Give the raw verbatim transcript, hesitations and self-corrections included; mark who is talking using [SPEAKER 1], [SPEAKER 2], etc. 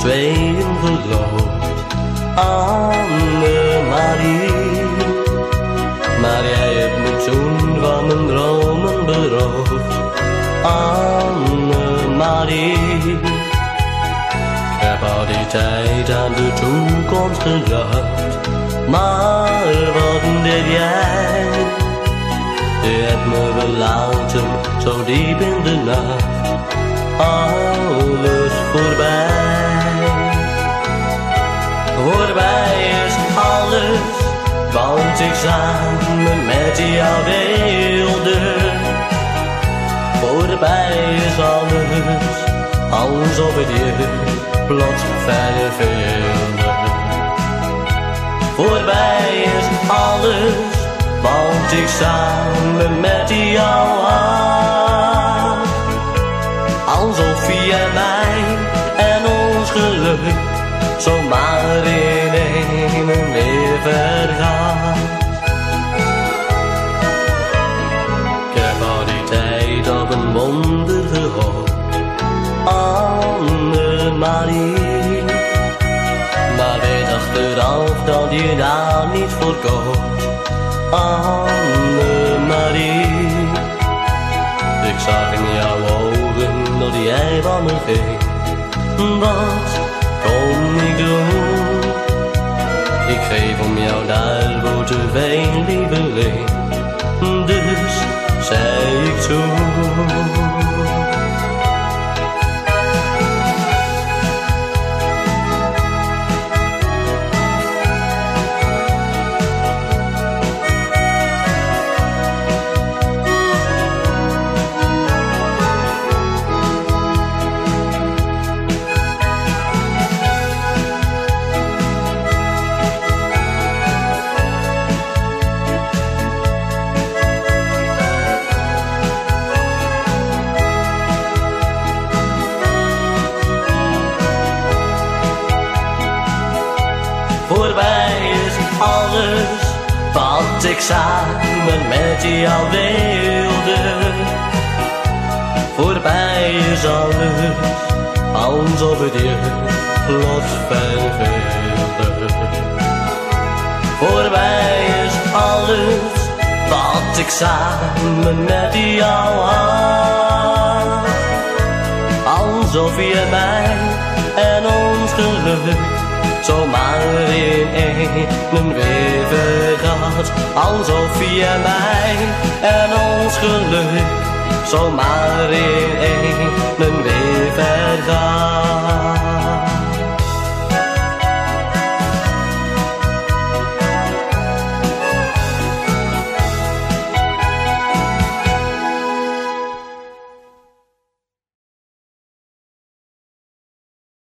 [SPEAKER 1] tweeën geloofd, Annemarie. Maar jij hebt me toen van mijn dromen beroofd, Annemarie. Ik heb al die tijd aan de toekomst gedacht, maar wat deed jij? Je hebt me belaten, zo diep in de nacht, alles voorbij. Voorbij is alles, want ik samen met jou wilde. Voorbij is alles, alsof het je plots verveelde. Voorbij is alles, want ik samen met jou had. Alsof jij mij en ons geluk zomaar in één en weer vergaat. Ik heb al die tijd op een wonder gehoopt, Annemarie. Maar weet achteraf dat je daar niet voor koos, Annemarie. Ik zag in jouw ogen dat jij van me ging, wat kon ik doen? Ik geef om jou daarvoor te veel lieveling, dus zei ik toen. Voorbij is alles, wat ik samen met jou wilde. Voorbij is alles, alsof het je plots verveelde. Voorbij is alles, wat ik samen met jou had. Alsof je mij en ons geluk zomaar in één weer vergaat. Alsof je mij en ons geluk zomaar in één